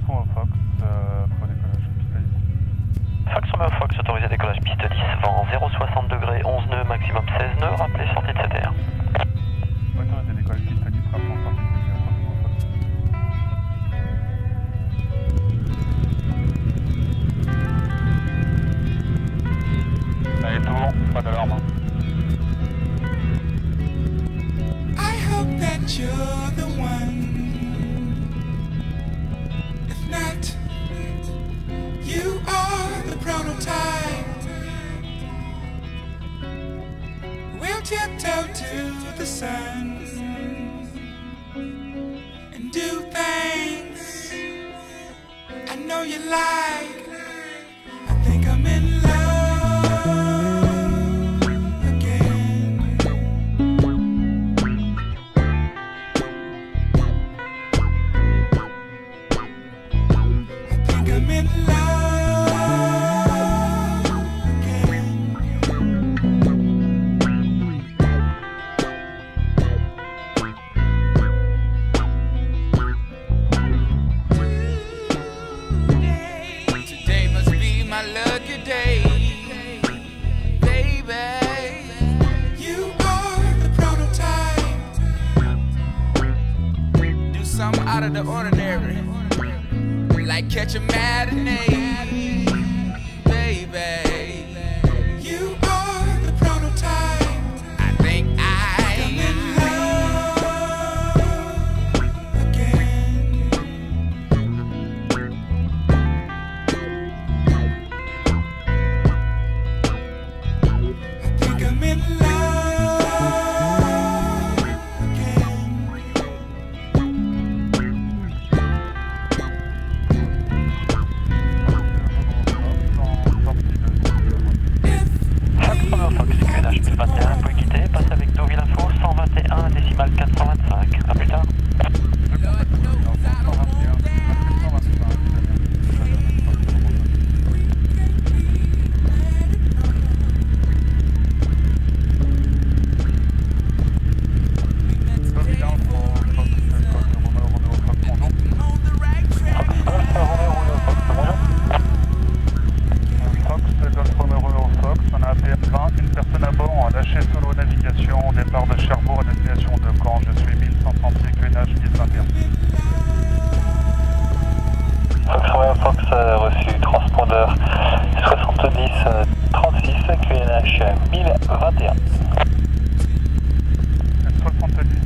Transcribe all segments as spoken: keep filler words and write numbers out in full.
Romeo Fox, euh, pour décollage piste dix. Fox Romeo Fox, autorisé décollage piste dix, vent zéro soixante degrés, onze nœuds, maximum seize nœuds, rappelez sortie de C T R. Autorisé décollage piste dix, rappelons sortie de C T R, Fox Romeo Fox. Allez, tout bon, pas d'alarme. I hope that you're the one. If not, you are the prototype. We'll tiptoe to the sun and do things I know you like. I think I'm in love. I'm in love again. Today must be my lucky day, baby. You are the prototype. Do something out of the ordinary, like catch a matinee, baby. You are the prototype. I think I'm in love again. I think I'm in love again. Fox Romeo Fox, Q N H mille vingt et un, vous pouvez quitter, passe avec Deauville Info, cent vingt et un, décimale quatre cent vingt-cinq. A plus tard. Une personne à bord a lâché solo navigation au départ de Cherbourg à destination de Caen. Je suis mille cent trente Q N H mille vingt et un. Fox Romeo Fox a reçu transpondeur soixante-dix trente-six Q N H mille vingt et un. soixante-dix.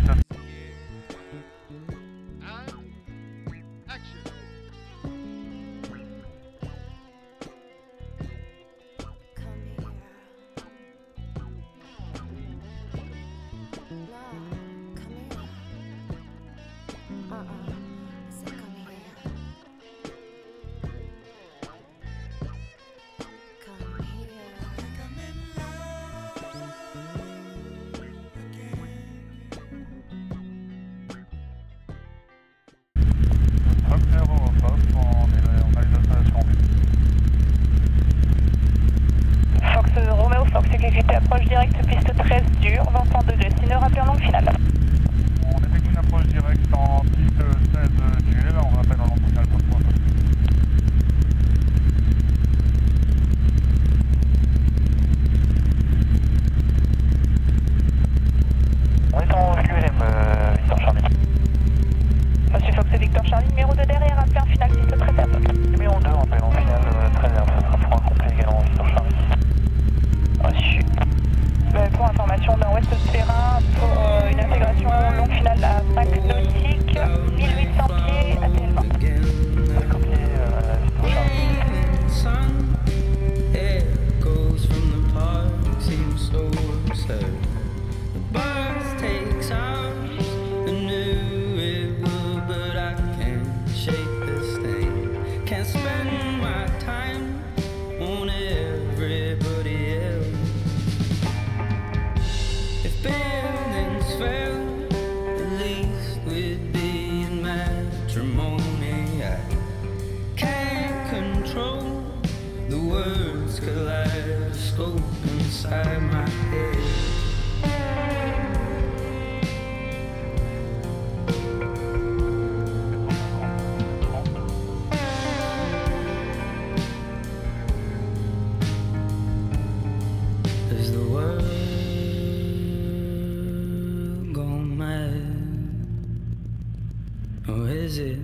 Come here.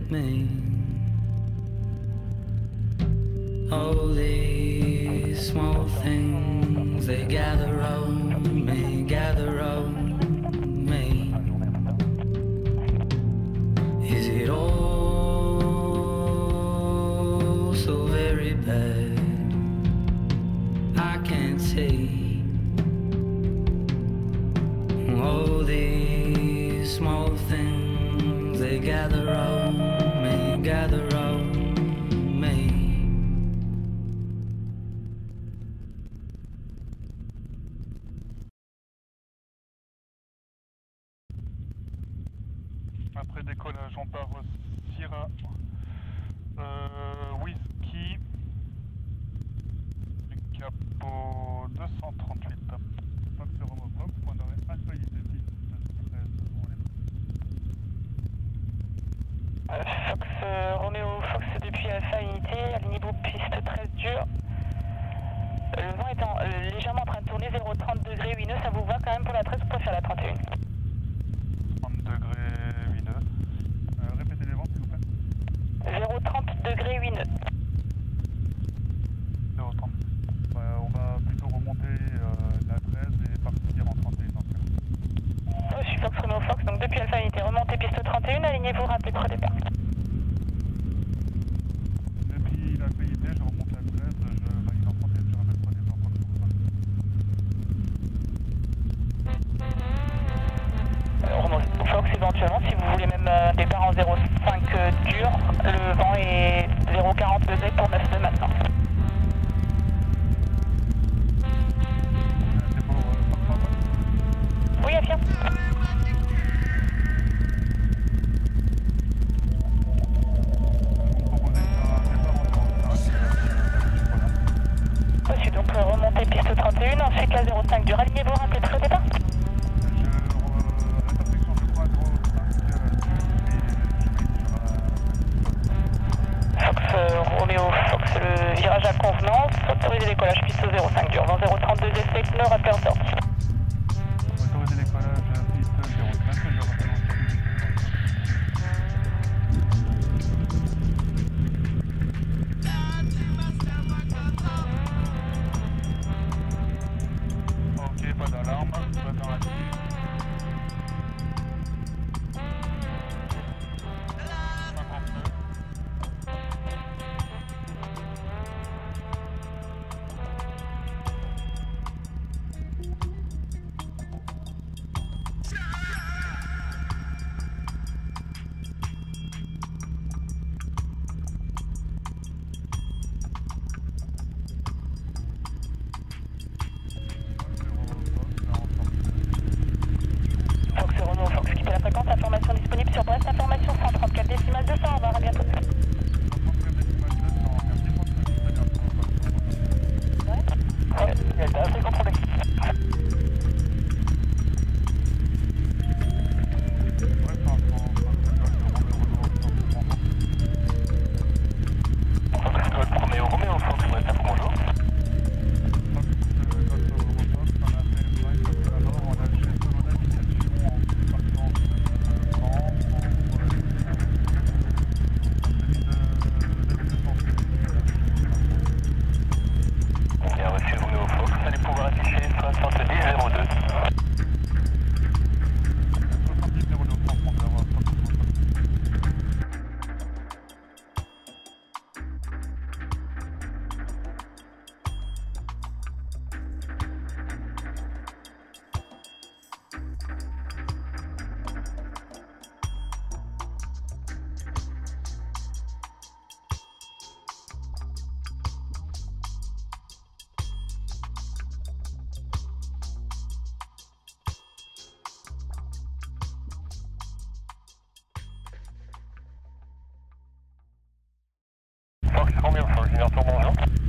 me. All these small things, they gather round me, gather round me. Is it all so very bad? I can't say. All these small things, they gather round me, gather round me. Après décollage, on part au Sierra euh, Whisky du capot deux cent trente-huit. Fox Romeo Fox, point d'arrêt Alpha I T six treize. Fox euh, Romeo Fox depuis Alpha Unité, aligné vous piste treize dur. Le vent étant euh, légèrement en train de tourner, zéro trente degrés huit nœuds, ça vous va quand même pour la treize ou préfère la trente et un? trente degrés huit nœuds. Euh, répétez les vents s'il vous plaît. zéro trente degrés huit nœuds. zéro trente. Ouais, on va plutôt remonter euh, la treize et partir en trente et un dans ce cas. Je suis Fox Romeo Fox, donc depuis Alpha Unité, remontez piste trente et un, alignez-vous, rappelez pour départ. Depuis la P I T, je remonte la treize, je valide en trente et un, je rappelle pour départ pour le Euh, remontez au Fox éventuellement, si vous voulez même euh, départ en zéro cinq euh, dur, le vent est zéro quarante degrés pour neuf nœuds maintenant. C'est pour euh, Fox. Oui, affirme. Reçu, donc euh, remontez piste trente et un, ensuite la zéro cinq dur, alignez-vous, rappelez pour le départ. Fox euh, Romeo Fox, le virage à convenance, autorisez décollage piste zéro cinq dur, vent zéro trente deux sept nœuds, rappel en sortie. Autorisez l'écollage piste zéro cinq, je rappelle en sortie. Ok, pas d'alarme, pas dans cinquante-deux. Fox Romeo Fox, quittez la fréquence, information disponible sur Brest, information cent trente-quatre décimales deux cents, au revoir, à bientôt. Ouais, c'est contrôlé. Romeo Romeo Fox, bonjour. Bien reçu Romeo Fox, vous allez pouvoir afficher soixante-dix zéro deux. Fox Romeo Fox, Junior Tour, bonjour.